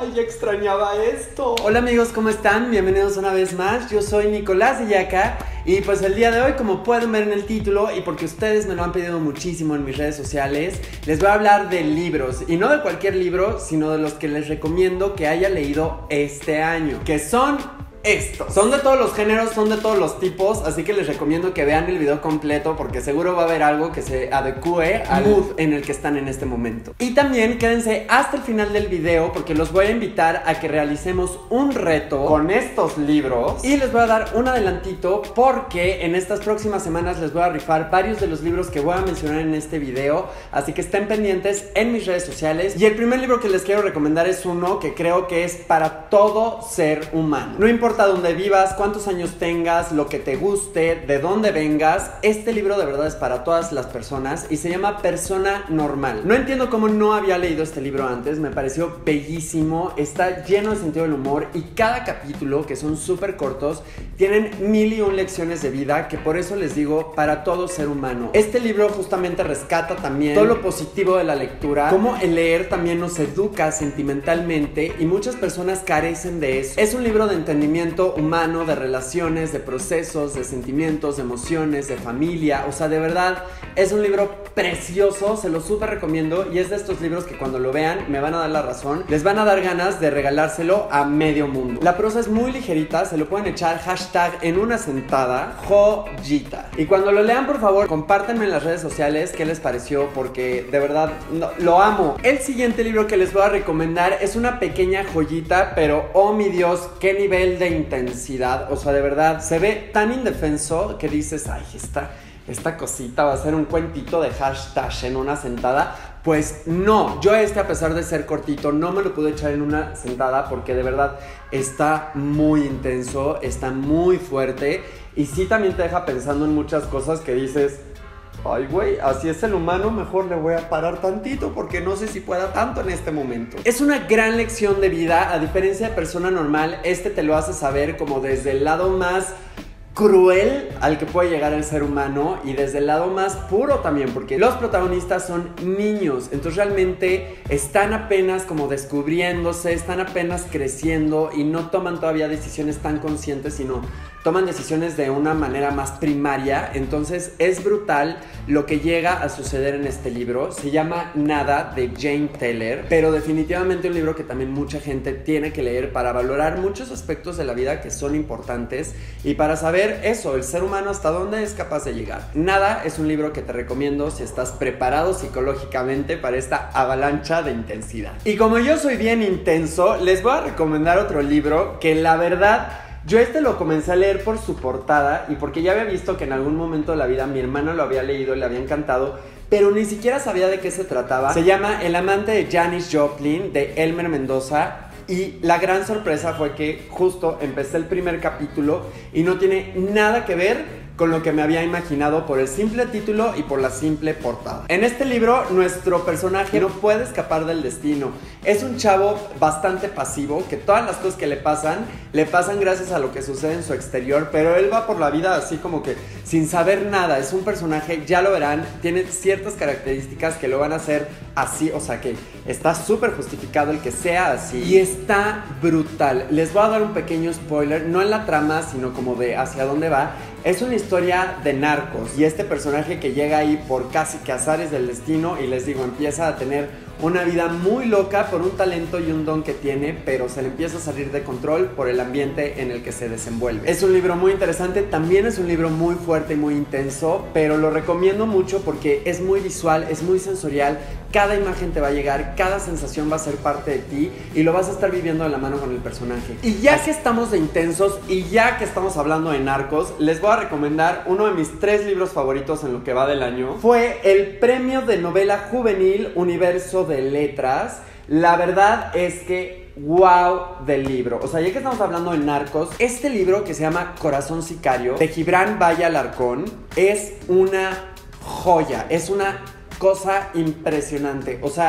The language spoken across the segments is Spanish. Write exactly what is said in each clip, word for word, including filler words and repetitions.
Ay, ya extrañaba esto. Hola amigos, ¿cómo están? Bienvenidos una vez más. Yo soy Nicolás de Yaca y pues el día de hoy, como pueden ver en el título y porque ustedes me lo han pedido muchísimo en mis redes sociales, les voy a hablar de libros, y no de cualquier libro, sino de los que les recomiendo que haya leído este año, que son estos. Son de todos los géneros, son de todos los tipos, así que les recomiendo que vean el video completo porque seguro va a haber algo que se adecue al mood en el que están en este momento. Y también quédense hasta el final del video porque los voy a invitar a que realicemos un reto con estos libros y les voy a dar un adelantito porque en estas próximas semanas les voy a rifar varios de los libros que voy a mencionar en este video, así que estén pendientes en mis redes sociales. Y el primer libro que les quiero recomendar es uno que creo que es para todo ser humano. No importa dónde vivas, cuántos años tengas, lo que te guste, de dónde vengas, este libro de verdad es para todas las personas y se llama Persona Normal. No entiendo cómo no había leído este libro antes, me pareció bellísimo, está lleno de sentido del humor y cada capítulo, que son súper cortos, tienen mil y un lecciones de vida, que por eso les digo, para todo ser humano. Este libro justamente rescata también todo lo positivo de la lectura, cómo el leer también nos educa sentimentalmente y muchas personas carecen de eso. Es un libro de entendimiento humano, de relaciones, de procesos, de sentimientos, de emociones, de familia. O sea, de verdad, es un libro precioso, se lo súper recomiendo y es de estos libros que cuando lo vean me van a dar la razón, les van a dar ganas de regalárselo a medio mundo. La prosa es muy ligerita, se lo pueden echar hashtag en una sentada, joyita. Y cuando lo lean, por favor, compártanme en las redes sociales qué les pareció porque de verdad no, lo amo. El siguiente libro que les voy a recomendar es una pequeña joyita, pero oh mi Dios, qué nivel de intensidad, o sea, de verdad, se ve tan indefenso que dices, ay, esta, esta cosita va a ser un cuentito de hashtag en una sentada. Pues no, yo este, a pesar de ser cortito, no me lo pude echar en una sentada porque de verdad está muy intenso, está muy fuerte y sí también te deja pensando en muchas cosas que dices, ay güey, así es el humano, mejor le voy a parar tantito porque no sé si pueda tanto en este momento. Es una gran lección de vida, a diferencia de Persona Normal, este te lo hace saber como desde el lado más cruel al que puede llegar el ser humano y desde el lado más puro también, porque los protagonistas son niños, entonces realmente están apenas como descubriéndose, están apenas creciendo y no toman todavía decisiones tan conscientes, sino toman decisiones de una manera más primaria. Entonces es brutal lo que llega a suceder en este libro. Se llama Nada, de Jane Teller, pero definitivamente un libro que también mucha gente tiene que leer para valorar muchos aspectos de la vida que son importantes y para saber eso, el ser humano hasta dónde es capaz de llegar. Nada es un libro que te recomiendo si estás preparado psicológicamente para esta avalancha de intensidad. Y como yo soy bien intenso, les voy a recomendar otro libro que la verdad yo este lo comencé a leer por su portada y porque ya había visto que en algún momento de la vida mi hermano lo había leído y le había encantado, pero ni siquiera sabía de qué se trataba. Se llama El amante de Janis Joplin, de Elmer Mendoza. Y la gran sorpresa fue que justo empecé el primer capítulo y no tiene nada que ver con lo que me había imaginado por el simple título y por la simple portada. En este libro, nuestro personaje no puede escapar del destino. Es un chavo bastante pasivo, que todas las cosas que le pasan, le pasan gracias a lo que sucede en su exterior, pero él va por la vida así como que sin saber nada. Es un personaje, ya lo verán, tiene ciertas características que lo van a hacer así, o sea que está súper justificado el que sea así. Y está brutal. Les voy a dar un pequeño spoiler, no en la trama, sino como de hacia dónde va. Es una historia de narcos y este personaje que llega ahí por casi que azares del destino y les digo, empieza a tener una vida muy loca por un talento y un don que tiene, pero se le empieza a salir de control por el ambiente en el que se desenvuelve. Es un libro muy interesante, también es un libro muy fuerte y muy intenso, pero lo recomiendo mucho porque es muy visual, es muy sensorial, cada imagen te va a llegar, cada sensación va a ser parte de ti y lo vas a estar viviendo de la mano con el personaje. Y ya que estamos de intensos y ya que estamos hablando de narcos, les voy a recomendar uno de mis tres libros favoritos en lo que va del año. Fue el premio de novela juvenil Universo de Letras. La verdad es que wow del libro. O sea, ya que estamos hablando de narcos, este libro que se llama Corazón Sicario, de Gibran Valle Alarcón, es una joya, es una cosa impresionante. O sea,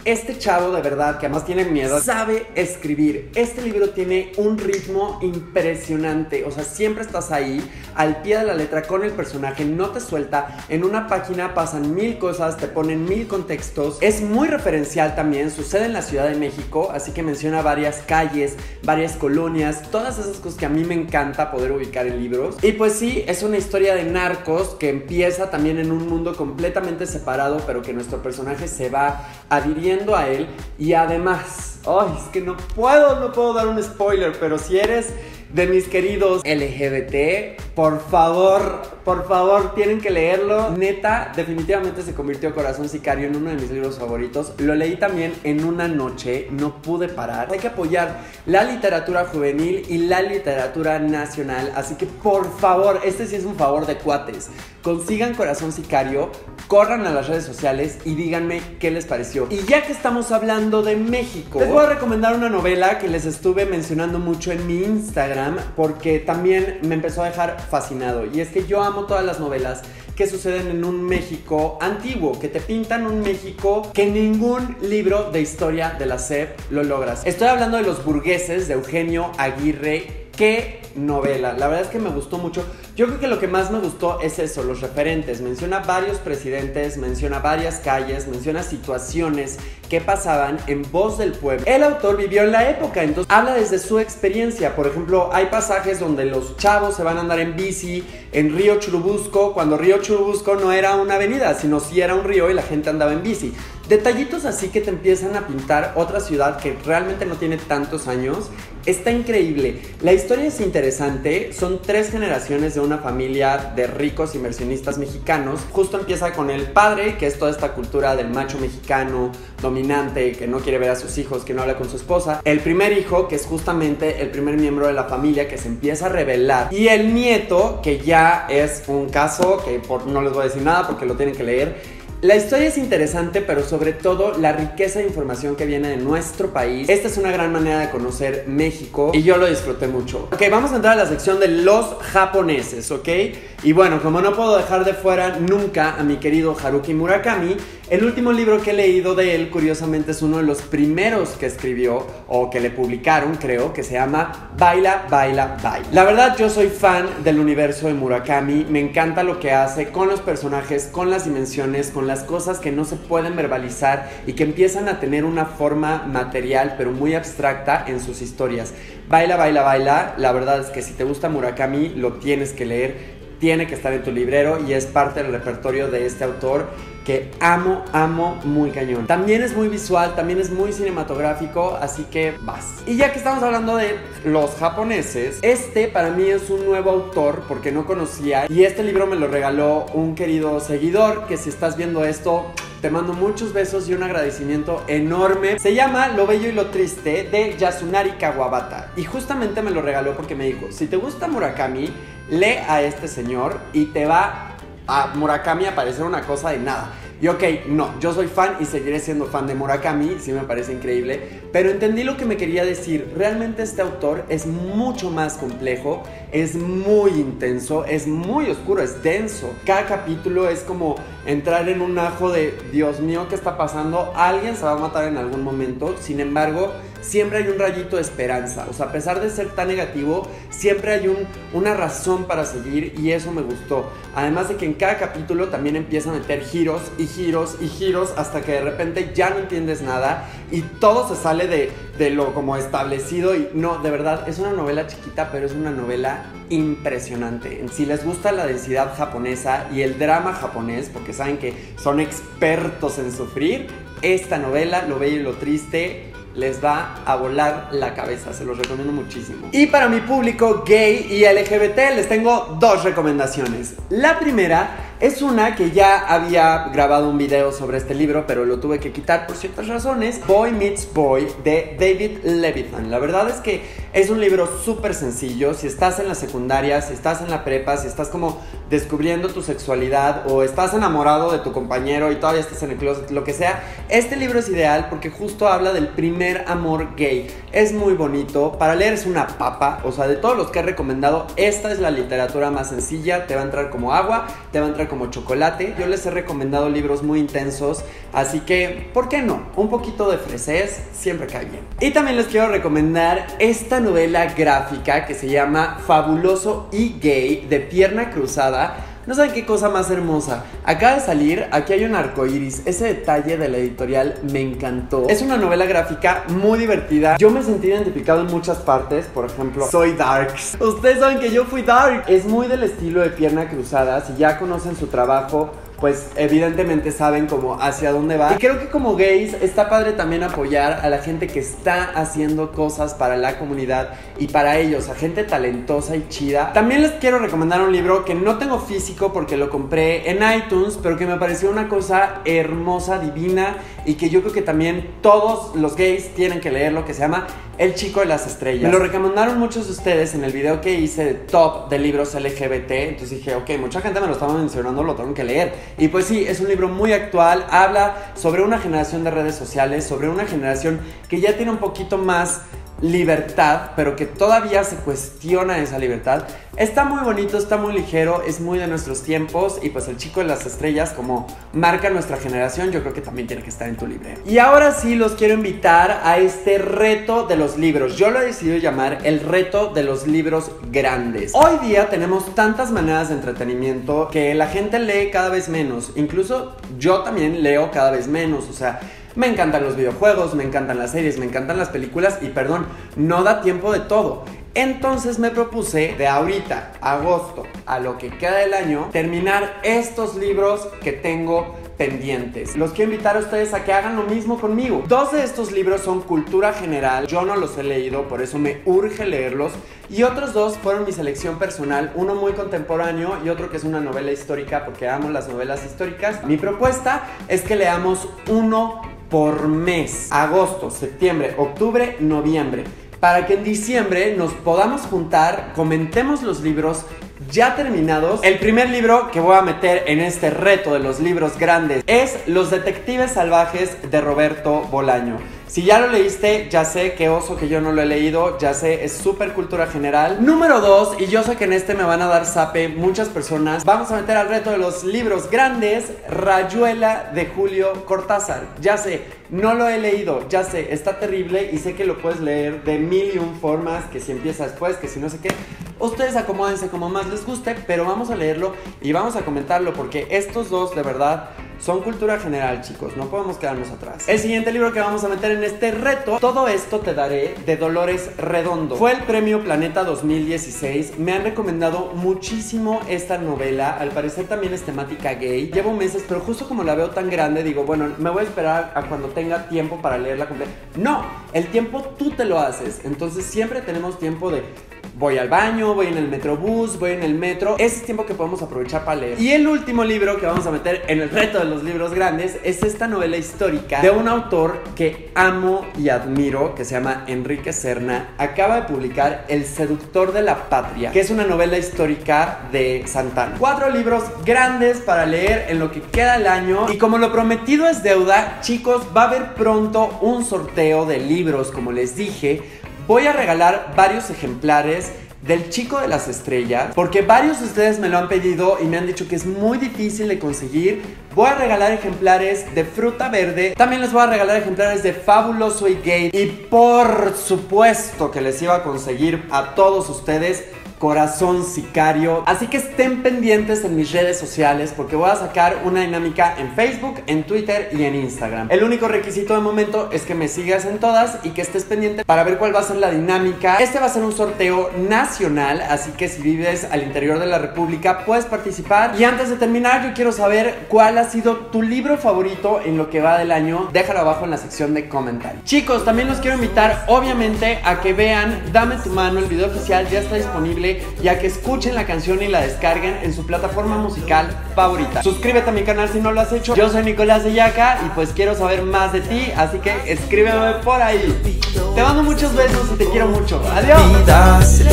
Este chavo de verdad, que además tiene miedo, sabe escribir. Este libro tiene un ritmo impresionante. O sea, siempre estás ahí, al pie de la letra, con el personaje, no te suelta. En una página pasan mil cosas, te ponen mil contextos. Es muy referencial también, sucede en la Ciudad de México, así que menciona varias calles, varias colonias, todas esas cosas que a mí me encanta poder ubicar en libros. Y pues sí, es una historia de narcos que empieza también en un mundo completamente separado, pero que nuestro personaje se va adhiriendo a él. Y además, ay, es que no puedo, no puedo dar un spoiler, pero si eres de mis queridos L G B T, por favor, por favor, tienen que leerlo. Neta, definitivamente se convirtió Corazón Sicario en uno de mis libros favoritos. Lo leí también en una noche, no pude parar. Hay que apoyar la literatura juvenil y la literatura nacional, así que por favor, este sí es un favor de cuates. Consigan Corazón Sicario, corran a las redes sociales y díganme qué les pareció. Y ya que estamos hablando de México, les voy a recomendar una novela que les estuve mencionando mucho en mi Instagram, porque también me empezó a dejar fascinado. Y es que yo amo todas las novelas que suceden en un México antiguo, que te pintan un México que ningún libro de historia de la S E P lo logras. Estoy hablando de Los Burgueses, de Eugenio Aguirre. ¡Qué novela! La verdad es que me gustó mucho. Yo creo que lo que más me gustó es eso, los referentes. Menciona varios presidentes, menciona varias calles, menciona situaciones que pasaban en voz del pueblo. El autor vivió en la época, entonces habla desde su experiencia. Por ejemplo, hay pasajes donde los chavos se van a andar en bici en Río Churubusco, cuando Río Churubusco no era una avenida, sino sí era un río y la gente andaba en bici. Detallitos así que te empiezan a pintar otra ciudad que realmente no tiene tantos años. Está increíble. La historia es interesante. Son tres generaciones de una familia de ricos inversionistas mexicanos. Justo empieza con el padre, que es toda esta cultura del macho mexicano dominante, que no quiere ver a sus hijos, que no habla con su esposa. El primer hijo, que es justamente el primer miembro de la familia, que se empieza a rebelar. Y el nieto, que ya es un caso que por, no les voy a decir nada porque lo tienen que leer. La historia es interesante, pero sobre todo la riqueza de información que viene de nuestro país. Esta es una gran manera de conocer México y yo lo disfruté mucho. Ok, vamos a entrar a la sección de los japoneses, ¿ok? Y bueno, como no puedo dejar de fuera nunca a mi querido Haruki Murakami, el último libro que he leído de él, curiosamente, es uno de los primeros que escribió, o que le publicaron, creo, que se llama Baila, Baila, Baila. La verdad, yo soy fan del universo de Murakami. Me encanta lo que hace con los personajes, con las dimensiones, con las cosas que no se pueden verbalizar y que empiezan a tener una forma material, pero muy abstracta en sus historias. Baila, Baila, Baila, la verdad es que si te gusta Murakami, lo tienes que leer. Tiene que estar en tu librero y es parte del repertorio de este autor que amo, amo muy cañón. También es muy visual, también es muy cinematográfico, así que vas. Y ya que estamos hablando de los japoneses, este para mí es un nuevo autor porque no conocía, y este libro me lo regaló un querido seguidor que, si estás viendo esto, te mando muchos besos y un agradecimiento enorme. Se llama Lo Bello y lo Triste, de Yasunari Kawabata, y justamente me lo regaló porque me dijo: si te gusta Murakami, lee a este señor y te va a Murakami a parecer una cosa de nada. Y ok, no, yo soy fan y seguiré siendo fan de Murakami, sí me parece increíble, pero entendí lo que me quería decir. Realmente este autor es mucho más complejo, es muy intenso, es muy oscuro, es denso. Cada capítulo es como entrar en un ajo de Dios mío, ¿qué está pasando? Alguien se va a matar en algún momento. Sin embargo, siempre hay un rayito de esperanza. O sea, a pesar de ser tan negativo, siempre hay un, una razón para seguir, y eso me gustó. Además de que en cada capítulo también empieza a meter giros y giros y giros hasta que de repente ya no entiendes nada y todo se sale de, de lo como establecido. Y no, de verdad, es una novela chiquita, pero es una novela impresionante. Si les gusta la densidad japonesa y el drama japonés, porque saben que son expertos en sufrir, esta novela, Lo Bello y lo Triste, les va a volar la cabeza, se los recomiendo muchísimo. Y para mi público gay y L G B T les tengo dos recomendaciones. La primera es una que ya había grabado un video sobre este libro, pero lo tuve que quitar por ciertas razones. Boy Meets Boy, de David Levithan. La verdad es que es un libro súper sencillo. Si estás en la secundaria, si estás en la prepa, si estás como descubriendo tu sexualidad, o estás enamorado de tu compañero y todavía estás en el closet, lo que sea, este libro es ideal porque justo habla del primer amor gay. Es muy bonito, para leer es una papa. O sea, de todos los que he recomendado, esta es la literatura más sencilla. Te va a entrar como agua, te va a entrar como como chocolate. Yo les he recomendado libros muy intensos, así que, ¿por qué no? Un poquito de fresés siempre cae bien. Y también les quiero recomendar esta novela gráfica que se llama Fabuloso y Gay, de Pierna Cruzada. No saben qué cosa más hermosa. Acaba de salir, aquí hay un arco iris. Ese detalle de la editorial me encantó. Es una novela gráfica muy divertida. Yo me sentí identificado en muchas partes. Por ejemplo, soy darks. Ustedes saben que yo fui dark. Es muy del estilo de Pierna Cruzada. Si ya conocen su trabajo, pues evidentemente saben como hacia dónde va. Y creo que como gays está padre también apoyar a la gente que está haciendo cosas para la comunidad y para ellos, a gente talentosa y chida. También les quiero recomendar un libro que no tengo físico porque lo compré en iTunes, pero que me pareció una cosa hermosa, divina, y que yo creo que también todos los gays tienen que leerlo, que se llama El Chico de las Estrellas. Me lo recomendaron muchos de ustedes en el video que hice de top de libros L G B T. Entonces dije, ok, mucha gente me lo estaba mencionando, lo tengo que leer. Y pues sí, es un libro muy actual. Habla sobre una generación de redes sociales, sobre una generación que ya tiene un poquito más libertad, pero que todavía se cuestiona esa libertad. Está muy bonito, está muy ligero, es muy de nuestros tiempos. Y pues El Chico de las Estrellas, como marca nuestra generación, yo creo que también tiene que estar en tu librero. Y ahora sí los quiero invitar a este reto de los libros. Yo lo he decidido llamar el reto de los libros grandes. Hoy día tenemos tantas maneras de entretenimiento que la gente lee cada vez menos. Incluso yo también leo cada vez menos, o sea, me encantan los videojuegos, me encantan las series, me encantan las películas y perdón, no da tiempo de todo. Entonces me propuse de ahorita, agosto, a lo que queda del año, terminar estos libros que tengo pendientes. Los quiero invitar a ustedes a que hagan lo mismo conmigo. Dos de estos libros son cultura general. Yo no los he leído, por eso me urge leerlos. Y otros dos fueron mi selección personal. Uno muy contemporáneo y otro que es una novela histórica, porque amo las novelas históricas. Mi propuesta es que leamos uno por mes. Agosto, septiembre, octubre, noviembre. Para que en diciembre nos podamos juntar, comentemos los libros ya terminados. El primer libro que voy a meter en este reto de los libros grandes es Los Detectives Salvajes de Roberto Bolaño. Si ya lo leíste, ya sé, qué oso que yo no lo he leído, ya sé, es súper cultura general. Número dos, y yo sé que en este me van a dar zape muchas personas, vamos a meter al reto de los libros grandes, Rayuela de Julio Cortázar. Ya sé, no lo he leído, ya sé, está terrible y sé que lo puedes leer de mil y un formas, que si empieza después, que si no sé qué. Ustedes acomódense como más les guste, pero vamos a leerlo y vamos a comentarlo porque estos dos de verdad son cultura general, chicos, no podemos quedarnos atrás. El siguiente libro que vamos a meter en este reto, Todo esto te daré, de Dolores Redondo. Fue el premio Planeta dos mil dieciséis. Me han recomendado muchísimo esta novela. Al parecer también es temática gay. Llevo meses, pero justo como la veo tan grande, digo, bueno, me voy a esperar a cuando tenga tiempo para leerla completa. No, el tiempo tú te lo haces. Entonces siempre tenemos tiempo de... voy al baño, voy en el metrobús, voy en el metro. Ese es tiempo que podemos aprovechar para leer. Y el último libro que vamos a meter en el reto de los libros grandes es esta novela histórica de un autor que amo y admiro, que se llama Enrique Serna. Acaba de publicar El Seductor de la Patria, que es una novela histórica de Santana. Cuatro libros grandes para leer en lo que queda el año. Y como lo prometido es deuda, chicos, va a haber pronto un sorteo de libros, como les dije. Voy a regalar varios ejemplares del Chico de las Estrellas, porque varios de ustedes me lo han pedido y me han dicho que es muy difícil de conseguir. Voy a regalar ejemplares de Fruta Verde. También les voy a regalar ejemplares de Fabuloso y Gay. Y por supuesto que les iba a conseguir a todos ustedes Corazón Sicario. Así que estén pendientes en mis redes sociales porque voy a sacar una dinámica en Facebook, en Twitter y en Instagram. El único requisito de momento es que me sigas en todas y que estés pendiente para ver cuál va a ser la dinámica. Este va a ser un sorteo nacional, así que si vives al interior de la República puedes participar. Y antes de terminar, yo quiero saber cuál ha sido tu libro favorito en lo que va del año. Déjalo abajo en la sección de comentarios. Chicos, también los quiero invitar obviamente a que vean Dame tu mano. El video oficial ya está disponible, ya que escuchen la canción y la descarguen en su plataforma musical favorita. Suscríbete a mi canal si no lo has hecho. Yo soy Nicolás de Yaca y pues quiero saber más de ti, así que escríbeme por ahí. Te mando muchos besos y te quiero mucho. Adiós.